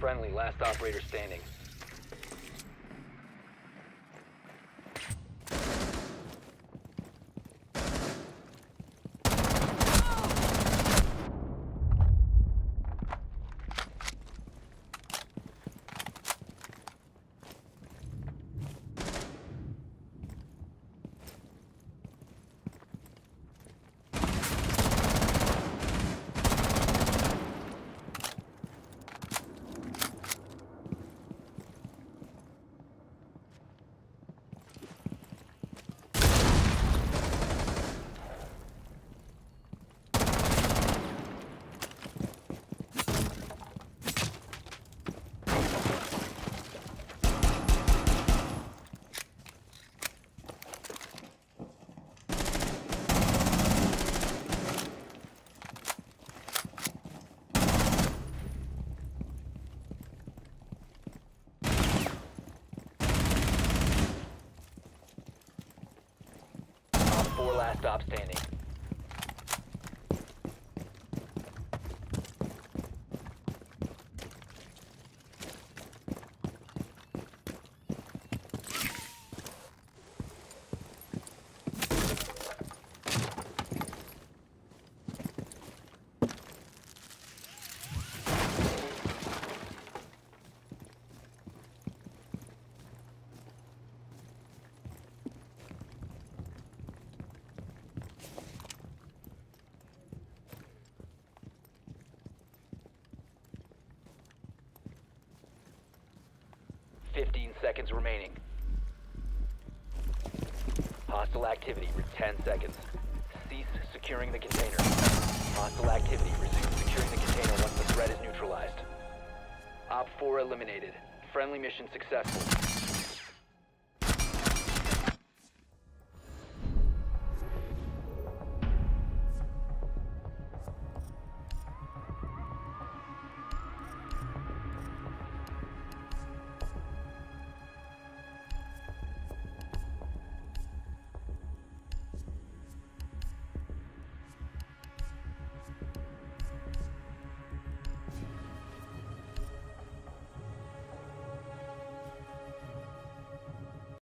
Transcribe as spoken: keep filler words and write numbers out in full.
Friendly, last operator standing. Four last stop standing. Fifteen seconds remaining. Hostile activity, ten seconds. Cease securing the container. Hostile activity, resume securing the container once the threat is neutralized. Op four eliminated. Friendly mission successful.